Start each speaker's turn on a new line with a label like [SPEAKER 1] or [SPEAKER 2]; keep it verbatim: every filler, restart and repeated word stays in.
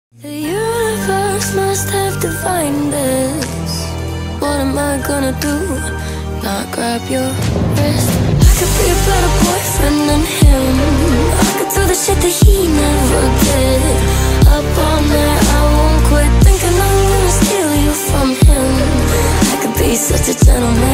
[SPEAKER 1] The universe must have defined this. What am I gonna do? Not grab your wrist. I could be a better boyfriend than him. I could do the shit that he never did. Up all night, I won't quit thinking I'm gonna steal you from him. I could be such a gentleman.